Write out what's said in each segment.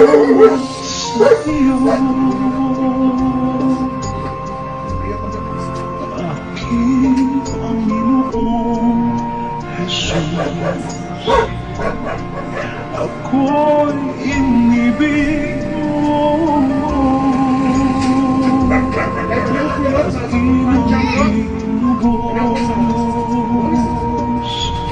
salamat sa iyo, aking Panginoong Jesus. Ako'y inibig mo, at tinubos.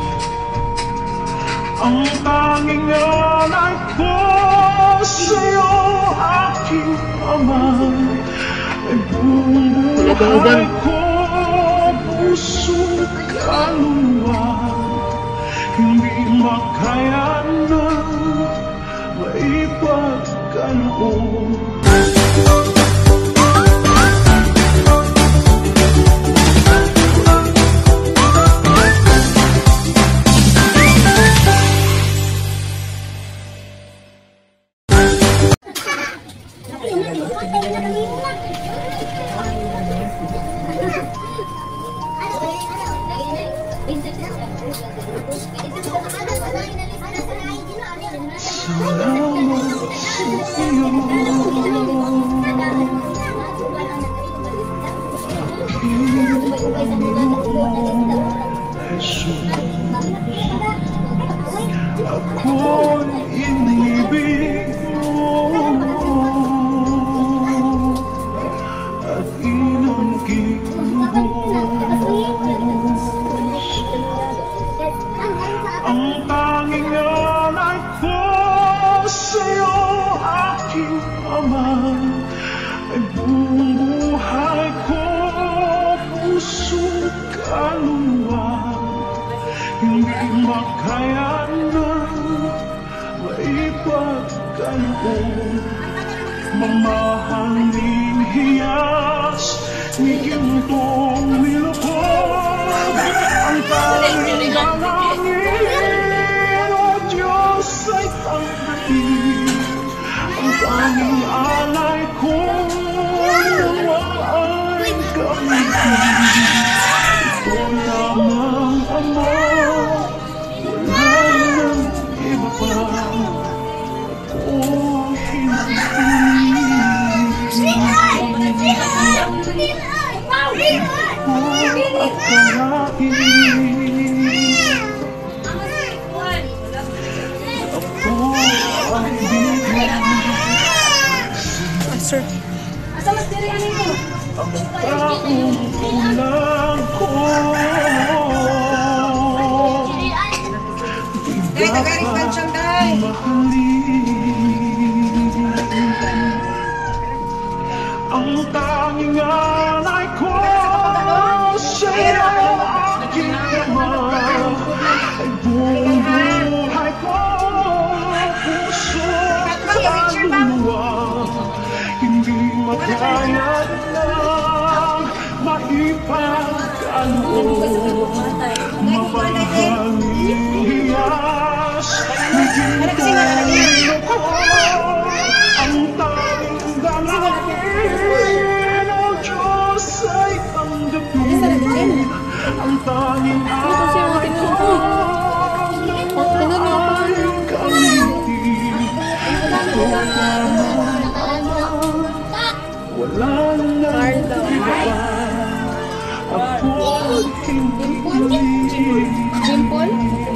Ang tanging alay ko sa'yo, aking Ama, ay buong buhay ko, puso't kaluluwa. Hindi makayanan maipagkaloob. Ako'y inibig mo at inangkinubos. Ang tanging alay ko sa'yo, aking Ama, ay buong buhay ko, puso't kaluluwa. Hindi makayanan maipagkaloob. Mamahaling hiyas ni gintong nilukod. Ang tanging dalangin, O Diyos, ay tanggapin. Ang tanging alay ko nawa ay gamitin. Ito lamang, Ama, wala nang iba pa. Ako Sir. Asa mas diri ani ko? Ang taong kulang ko. Dahil nagaring pansang dahil. Ang tanging alay ko sa'yo, aking Ama, ay buong buhay ko, puso't kaluluwa. Hindi makayanan lang maipagkaloob. Mamahaling hiyas ni gintong ko. Ang tanging dalangin, O Diyos, ay tanggapin. Ang tanging alay ko ay gamitin. Ito lamang, wala nang iba pa. Ako'y hindi Jimpol?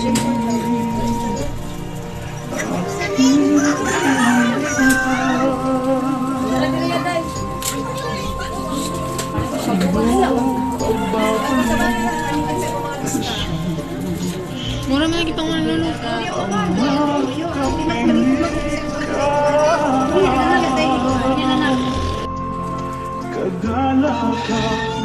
Mura mo lagi pang lulu. Kagala ka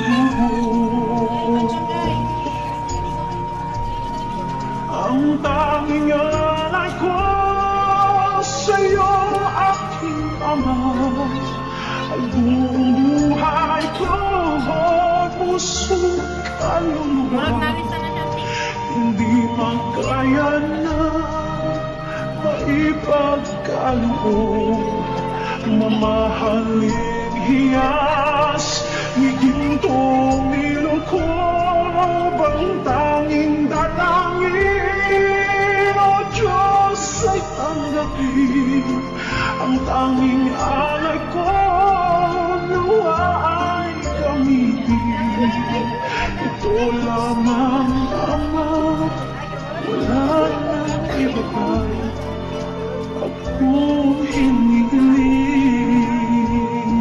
ang tanging alay ko sa'yo, aking Ama, ay buong buhay ko, puso't kaluluwa. Hindi makayanan maipagkaloob. Mamahaling hiyas ni gintong nilukob. Ang tanging dalangin, O Diyos, ay tanggapin. Ang lamang Ama, wala nang iba pa akong hinihiling.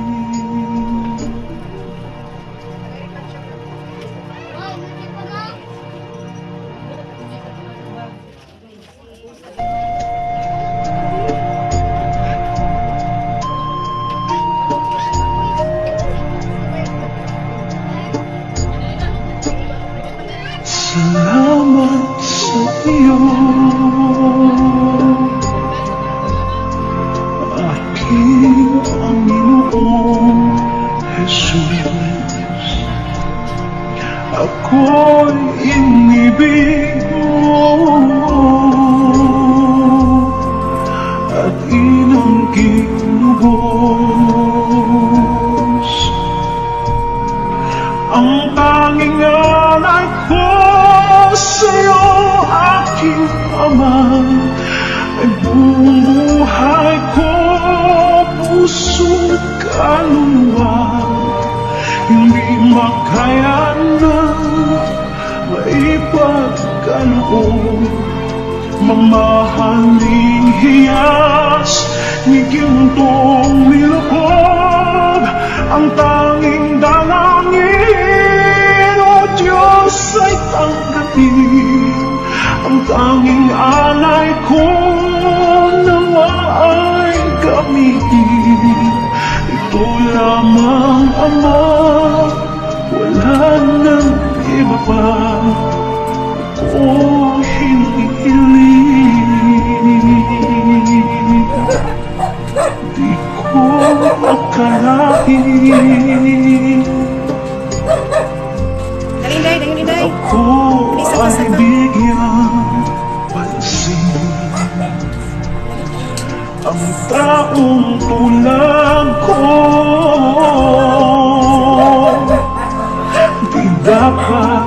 Salamat sa iyo, aking Panginoong Jesus. Ako'y inibig mo at inang ginugos. Ang tanging alay ko sa'yo, aking Ama, ay buong buhay ko, puso't kaluluwa. Hindi makaya na maipagkaloob, mamahaling hiyas ni gintong nilukob. Ang tanging dalangin, O Diyos, ay tanggapin. Ang tanging alay ko nawa ay gamitin. Ito lamang, Ama, wala nang iba pa akong hinihiling. Di ko akalain ako ay bigyan pansin. Ang taong tulad ko di dapat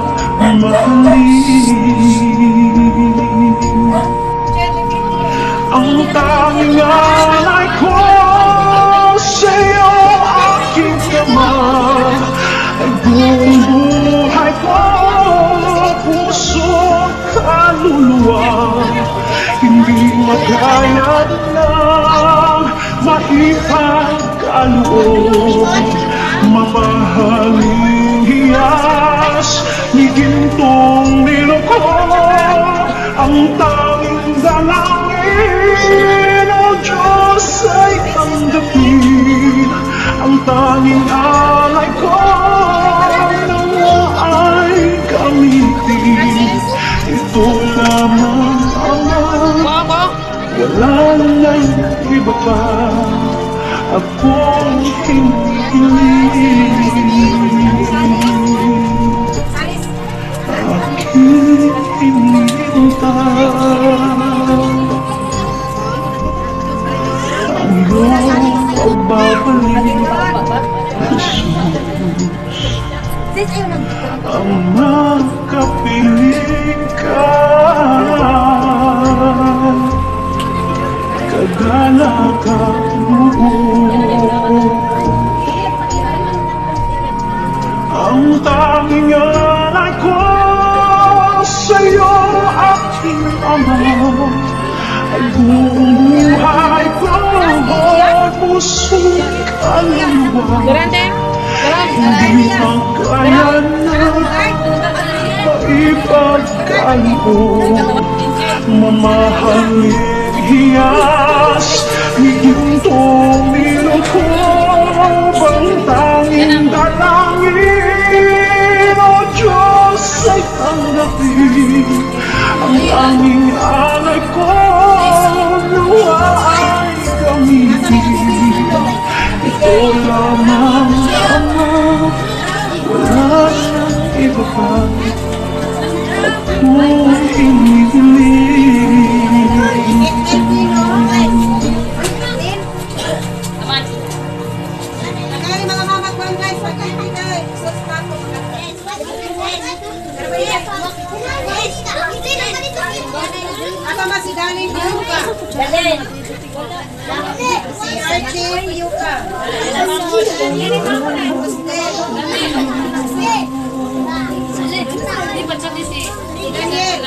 mahalin. Ang tanging alay ko sa'yo, aking Ama, ay buong buhay ko, puso, kaluluwa. Hindi makaya na maipagkaloob, mamahaling hiyas ni gintong nilukob. Ang tanging dalangin, O Diyos, ay tanggapin. Ang tanging alay ko nawa ay gamitin. Ito lamang, Ama, wala nang iba pa akong hinihiling. Aking hinihintay ang iyong pagbabalik, Jesus. Ang makapiling ka, kagalakan mo. Ang tanging alay ko sa'yo, aking Ama, ay buong buhay ko, puso't kaluluwa. Hindi makaya na maipagkaloob, mamahaling hiyas ni gintong nilukob. Ang tanging dalangin, O Diyos, ay tanggapin. Ang tanging alay ko nawa ay gamitin. Ito lamang, Ama, wala nang iba pa akong hinihiling. Mga mama ko guys, pagkakita, sus na ako. Apa masih Dalin Yuka? Dalin. Si Archie Yuka. Daniel.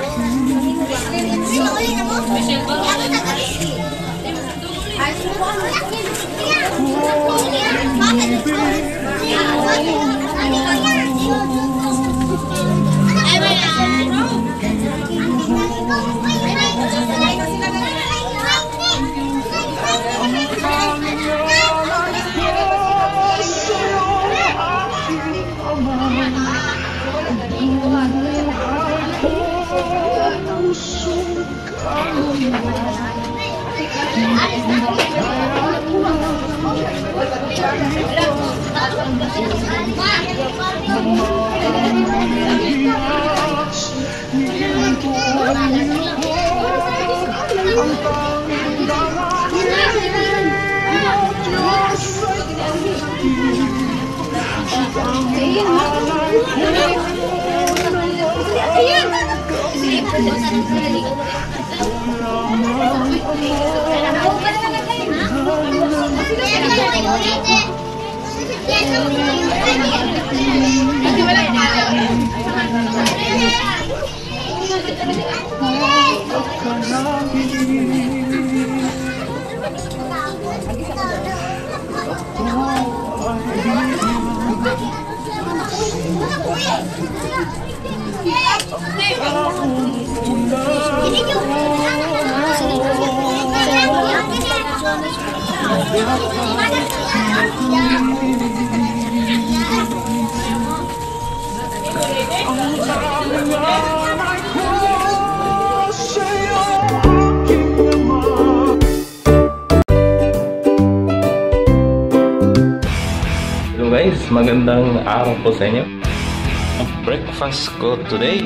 Hello guys, magandang araw po sa inyo. Ang breakfast ko today,